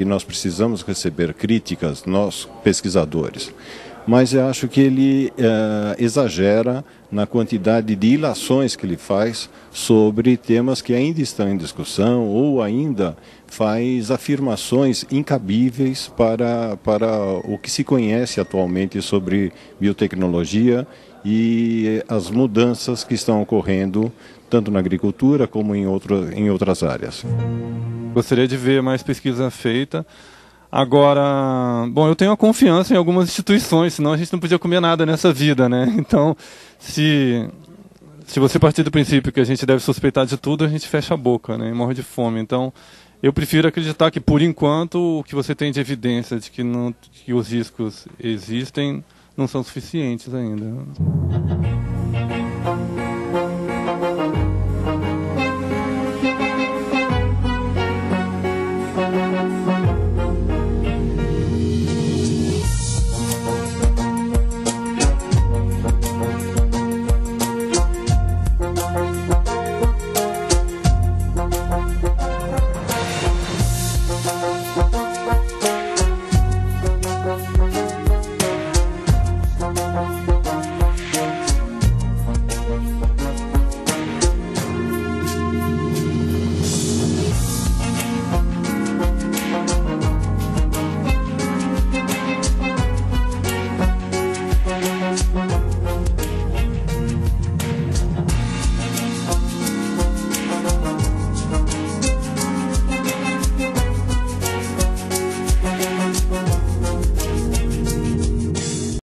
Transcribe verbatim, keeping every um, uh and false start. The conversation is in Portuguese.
que nós precisamos receber críticas, nós pesquisadores. Mas eu acho que ele uh, exagera na quantidade de ilações que ele faz sobre temas que ainda estão em discussão ou ainda faz afirmações incabíveis para, para o que se conhece atualmente sobre biotecnologia e as mudanças que estão ocorrendo tanto na agricultura como em, outro, em outras áreas. Gostaria de ver mais pesquisa feita. Agora, bom, eu tenho a confiança em algumas instituições, senão a gente não podia comer nada nessa vida, né? Então, se, se você partir do princípio que a gente deve suspeitar de tudo, a gente fecha a boca, né? E morre de fome. Então, eu prefiro acreditar que, por enquanto, o que você tem de evidência de que, não, que os riscos existem não são suficientes ainda.